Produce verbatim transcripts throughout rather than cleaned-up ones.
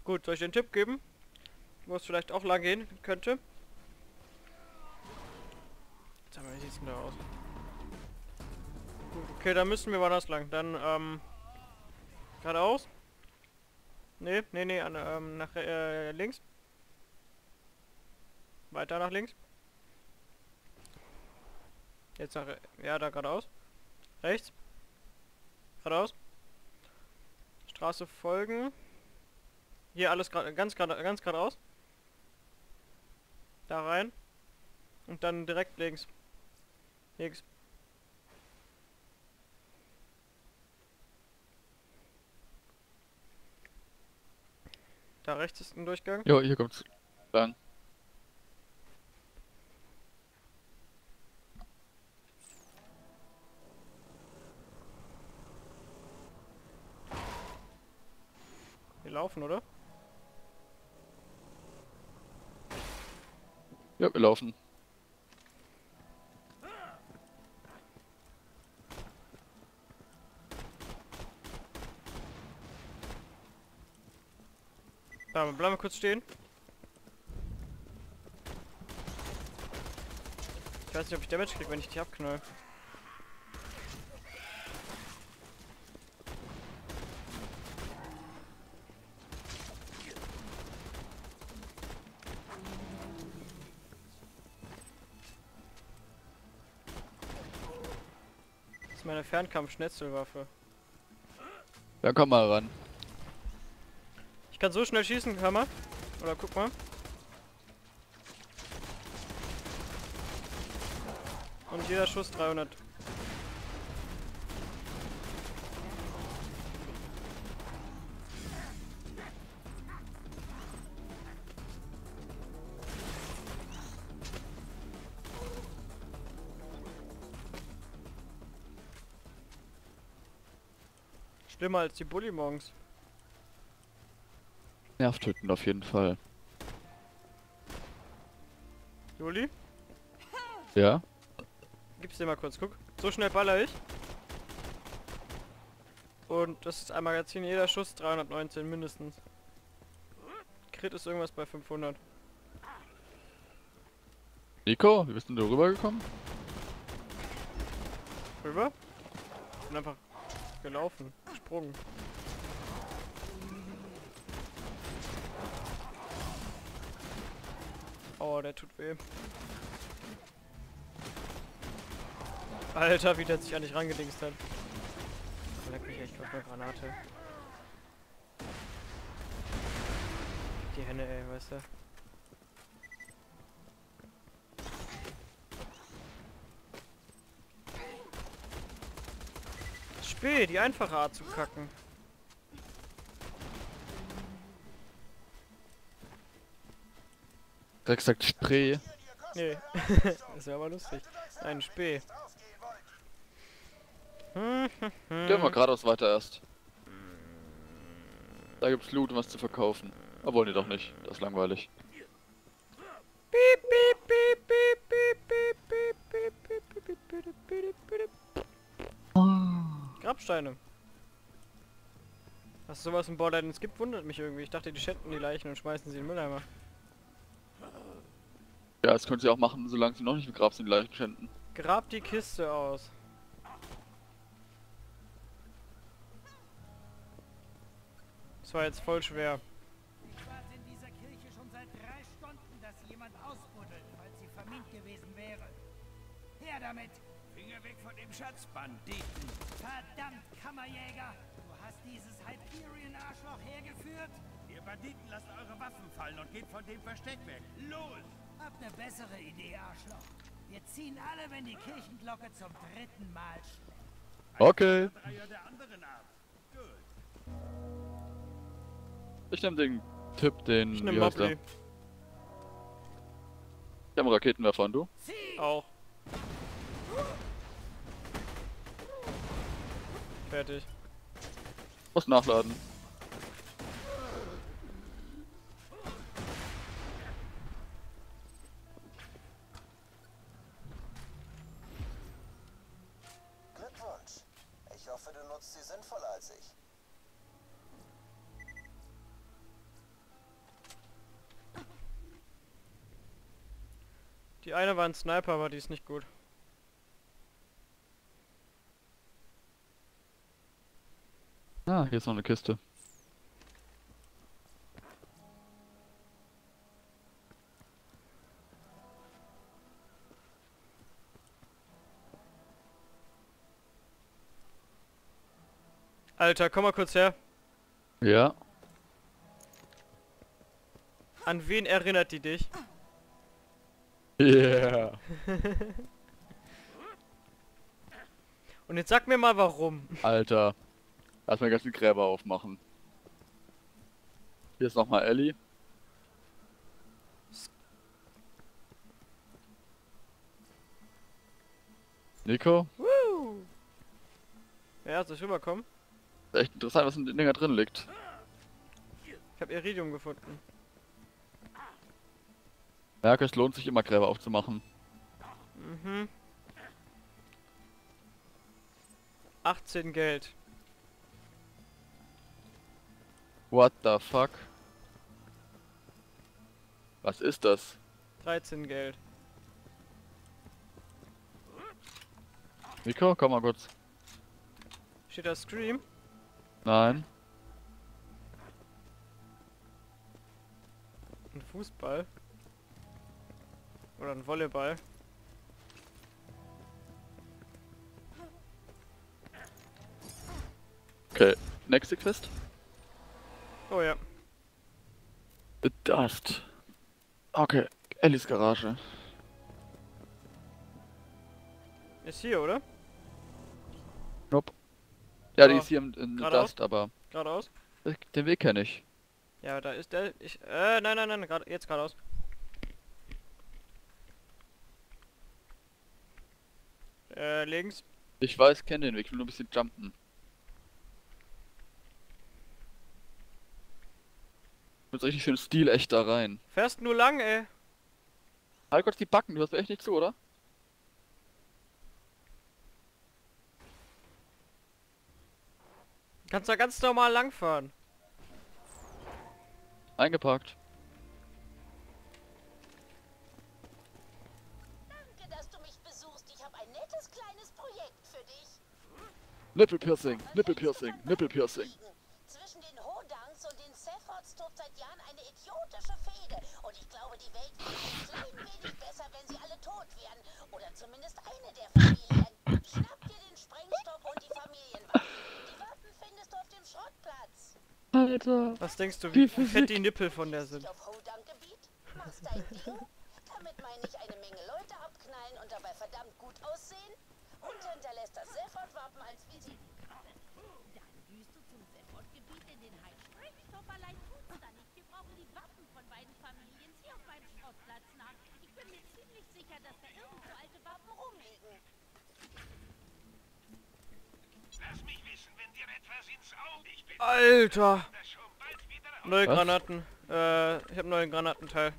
Gut, soll ich dir einen Tipp geben? Wo es vielleicht auch lang gehen könnte? Sag mal, wie sieht's denn da aus? Gut, okay, dann müssen wir woanders lang. Dann, ähm, geradeaus? Nee, nee, nee, an, ähm, nach äh, links. Weiter nach links. Jetzt nach, ja, da geradeaus. Rechts. Geradeaus. Straße folgen. Hier alles gerade, ganz gerade, ganz geradeaus. Da rein. Und dann direkt links. Links. Da rechts ist ein Durchgang. Jo, hier kommt's lang. Wir laufen, oder? Ja, wir laufen. Da, bleiben wir kurz stehen. Ich weiß nicht, ob ich Damage kriege, wenn ich dich abknall. Das ist meine Fernkampf-Schnetzelwaffe. Ja, komm mal ran. Ich kann so schnell schießen, hör mal. Oder guck mal. Und jeder Schuss dreihundert. Schlimmer als die Bullymons. Nervtötend auf jeden Fall. Juli, Ja? gib's dir mal kurz, guck. So schnell baller ich. Und das ist ein Magazin, jeder Schuss dreihundertneunzehn mindestens. Crit ist irgendwas bei fünfhundert. Nico, wie bist denn du rübergekommen? Rüber? Bin einfach gelaufen, gesprungen. Oh, der tut weh. Alter, wie der sich an dich rangedingst hat. Leck mich echt auf eine Granate. Die Henne, ey, weißt du. Spee, die einfache Art zu kacken. Direkt sagt Spree. Nee, das wäre aber lustig. Ein Spee. Hm, hm, Gehen wir hm. geradeaus weiter erst. Da gibt's Loot und was zu verkaufen. Obwohl, nee, doch nicht. Das ist langweilig. Piep, piep, piep, piep, piep, piep, piep, piep, piep, piep, piep, piep, piep, piep. Grabsteine. Dass es sowas im Borderlands gibt, wundert mich irgendwie. Ich dachte, die schänden die Leichen und schmeißen sie in den Mülleimer. Ja, das könnt ihr auch machen, solange sie noch nicht im Grab sind, die Leichen schänden. Grab die Kiste aus. Das war jetzt voll schwer. Ich warte in dieser Kirche schon seit drei Stunden, dass jemand ausbuddelt, falls sie vermint gewesen wäre. Her damit! Finger weg von dem Schatzbanditen. Verdammt, Kammerjäger! Du hast dieses Hyperion-Arschloch hergeführt? Ihr Banditen lasst eure Waffen fallen und geht von dem Versteck weg. Los! Hab ne bessere Idee, Arschloch. Wir ziehen alle, wenn die Kirchenglocke zum dritten Mal schlägt. Okay. Dreier der anderen Art. Gut. Ich nehm den Typ, den... Ich wie nehm heißt der? Mobley. Ich hab einen Raketenwerfer und du? Zieh! Auch. Fertig. Muss nachladen. Glückwunsch. Ich hoffe, du nutzt sie sinnvoller als ich. Die eine war ein Sniper, aber die ist nicht gut. Ah, hier ist noch eine Kiste. Alter, komm mal kurz her. Ja. An wen erinnert die dich? Yeah. Und jetzt sag mir mal warum. Alter. Lass mal ganz die Gräber aufmachen. Hier ist nochmal Ellie. Nico. Woo! Ja, soll ich rüberkommen? Ist echt interessant, was in den Dinger drin liegt. Ich habe Iridium gefunden. Merke, es lohnt sich immer Gräber aufzumachen. Mhm. achtzehn Geld. What the fuck? Was ist das? dreizehn Geld. Nico, komm mal kurz. Steht da Scream? Nein. Ein Fußball? Oder ein Volleyball? Okay, next Quest. Oh ja. The Dust. Okay, Ellies Garage. Ist hier, oder? Nope. Ja, die Oh, ist hier in, in The geradeaus? Dust, aber Geradeaus? den Weg kenne ich. Ja, da ist der. Ich. Äh, nein, nein, nein, grad, jetzt geradeaus. Äh, links. Ich weiß, kenne den Weg, ich will nur ein bisschen jumpen. Mit richtig schön Stil echt da rein. Fährst nur lang, ey. Halt kurz die Backen, du hast mir echt nicht zu, oder? Kannst da ganz normal langfahren. Eingeparkt. Danke, dass du mich besuchst. Ich habe ein nettes kleines Projekt für dich. Nippelpiercing, Nippelpiercing, Nippelpiercing. Zwischen den Hodangs und den Sephods tobt seit Jahren eine idiotische Fehde. Und ich glaube, die Welt wäre ein klein wenig besser, wenn sie alle tot wären. Oder zumindest eine der Familien. Schnapp dir den Sprengstoff und die Familienwaffen. Die Waffen findest du auf dem Schrottplatz. Alter. Was denkst du, Die wie Physik. fett die Nippel von der sind? Auf Hodang-Gebiet, machst dein Ding. Damit meine ich eine Menge Leute abknallen und dabei verdammt gut aussehen. Und hinterlässt das Sephod-Wappen als Visitenkarte. Dann düst du zum Sephod-Gebiet in den Heimsprengstoff. Allein tut's da nicht. Wir brauchen die Waffen von beiden Familien hier auf meinem Schrottplatz nach. Ich bin mir ziemlich sicher, dass da irgendwo alte Waffen rumliegen. Lass mich wissen, wenn dir etwas ins Auge... Ich bin Alter! das schon bald wieder auf. Neue Was? Granaten. Äh, ich habe neuen Granatenteil.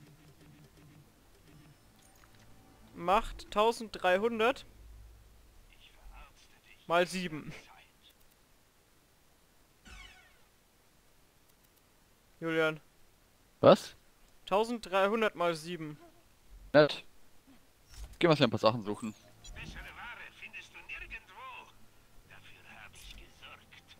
Macht dreizehnhundert Ich verarzte dich. mal sieben. Julian. Was? dreizehnhundert mal sieben. Nett. Gehen wir uns ja ein paar Sachen suchen. Bessere Ware findest du nirgendwo. Dafür habe ich gesorgt.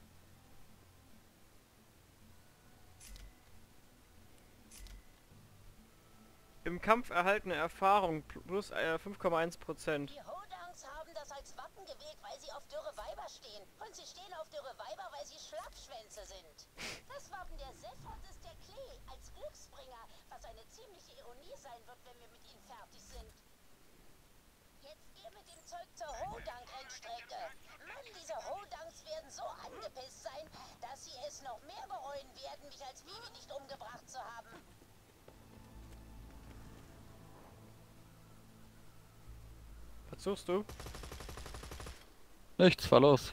Im Kampf erhaltene Erfahrung plus äh, fünf Komma eins Prozent. Die Hodangs haben das als Wappen gewählt, weil sie auf dürre Weiber stehen. Und sie stehen auf dürre Weiber, weil sie Schlappschwänze sind. Das Wappen der Sephods ist der Klee als Glücksbringer, was eine ziemliche Ironie sein wird, wenn wir mit ihnen fertig sind. Jetzt geh mit dem Zeug zur Hodang-Rennstrecke. Mann, diese Hodangs werden so angepisst sein, dass sie es noch mehr bereuen werden, mich als Vivi nicht umgebracht zu haben. Was suchst du? Nichts, fahr los.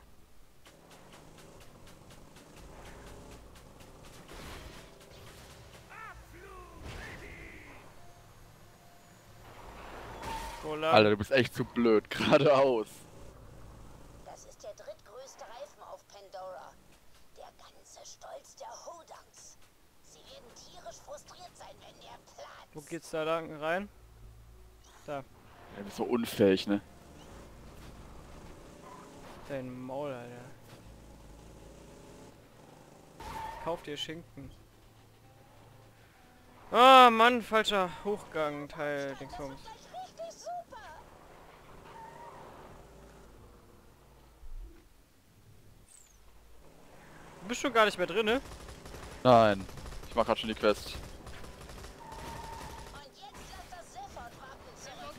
Wo lang? Alter, du bist echt zu blöd. Geradeaus. Das ist der drittgrößte Reifen auf Pandora. Der ganze Stolz der Hodangs. Sie werden tierisch frustriert sein, wenn der platzt. Wo geht's da lang rein? Da, Er ist so unfähig, ne? dein Maul, Alter. Kauf dir Schinken. Ah, Mann, falscher Hochgang, Teil Dingsbums. Gleich richtig super. Du bist schon gar nicht mehr drin, ne? Nein. Ich mach grad schon die Quest. Und jetzt lass das Sephiroth-Wappen zurück.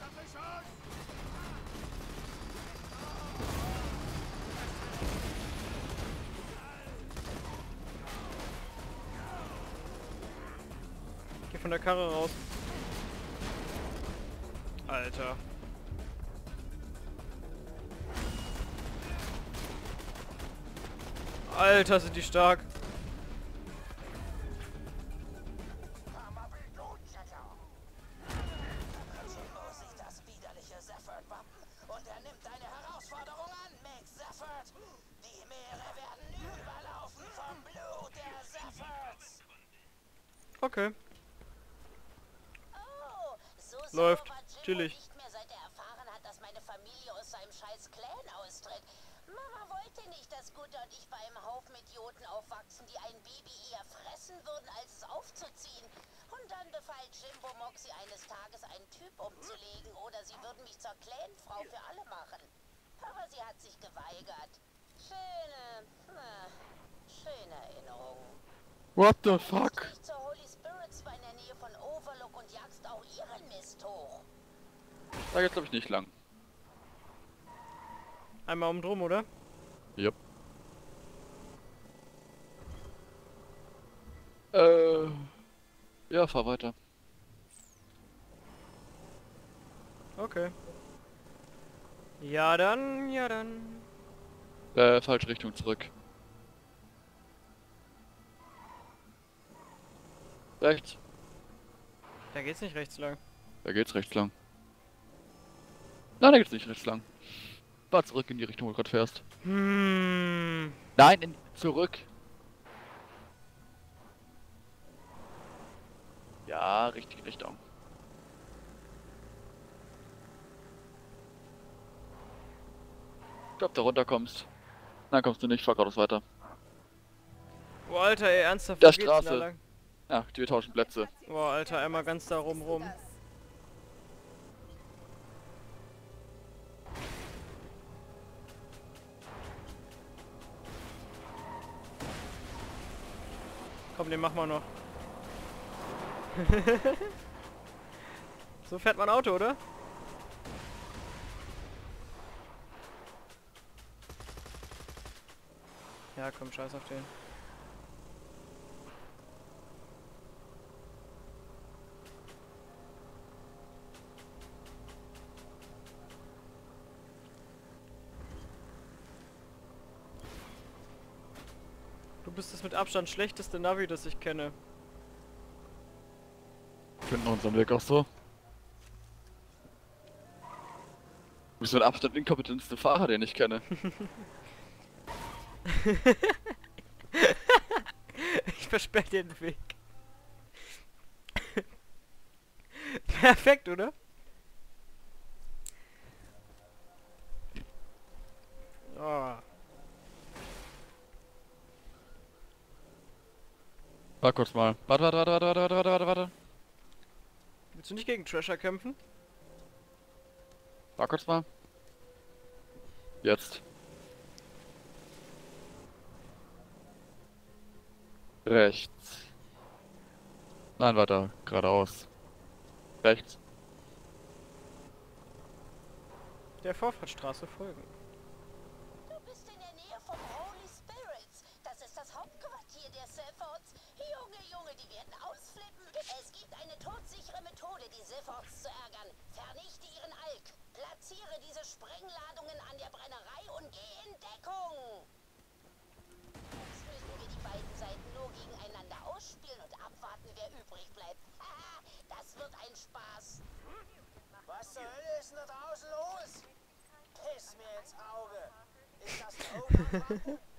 Geh von der Karre raus. Alter. Alter, sind die stark. So sieht das widerliche Sephiroth-Wappen. Und er nimmt eine Herausforderung an, Meg Sephiroth. Die Meere werden überlaufen vom Blut der Sephiroths. Okay. Oh, so Läuft. sauer war Jimbo Chillig. nicht mehr, seit er erfahren hat, dass meine Familie aus seinem scheiß Clan austritt. Mama wollte nicht, dass Gutter und ich bei einem Haufen Idioten aufwachsen, die ein Baby eher fressen würden, als es aufzuziehen. Und dann befahl Jimbo Moxie eines Tages, einen Typ umzulegen, oder sie würden mich zur Clanfrau für alle machen. Aber sie hat sich geweigert. Schöne, na, schöne Erinnerungen. What the Du fuck? gehst zur Holy Spirit zwar in der Nähe von Overlook und jagst auch ihren Mist hoch. Da geht's glaube ich nicht lang. Einmal um drum, oder? Jupp. Äh. Ja, fahr weiter. Okay. Ja dann, ja dann. Äh, falsche Richtung zurück. Rechts. Da geht's nicht rechts lang. Da geht's rechts lang. Nein, da geht's nicht rechts lang. Fahr zurück in die Richtung, wo du gerade fährst. Hm. Nein, in, zurück. Ja, richtige Richtung. Ich glaub, da runterkommst. Nein, kommst du nicht, fahr geradeaus weiter. Boah, Alter, ey, ernsthaft, Der wo geht's denn da Straße. lang? Ja, wir tauschen Plätze. Boah, Alter, einmal ganz da rum rum. Komm, den machen wir noch. So fährt man Auto, oder? Ja, komm, scheiß auf den. Du bist das mit Abstand schlechteste Navi, das ich kenne. Finden unseren Weg auch so. Du bist mit Abstand inkompetenteste Fahrer, den ich kenne. Ich versperre dir den Weg. Perfekt, oder? Oh. Warte kurz mal. Warte, warte, warte, warte, warte, warte, warte, warte. Willst du nicht gegen Trasher kämpfen? Warte kurz mal. Jetzt. Rechts. Nein, weiter. Geradeaus. Rechts. Der Vorfahrtstraße folgen. Du bist in der Nähe vom Holy Spirits. Das ist das Hauptquartier der Sephiroths. Junge, Junge, die werden ausflippen. Es gibt eine todsichere Methode, die Sephiroths zu ärgern. Vernichte ihren Alk. Platziere diese Sprengladungen an der Brennerei und geh in Deckung. Jetzt müssen wir die beiden Seiten nur gegeneinander ausspielen und abwarten, wer übrig bleibt. Haha, das wird ein Spaß. Was zur Hölle ist denn da draußen los? Piss mir ins Auge. Ist das Overpacken?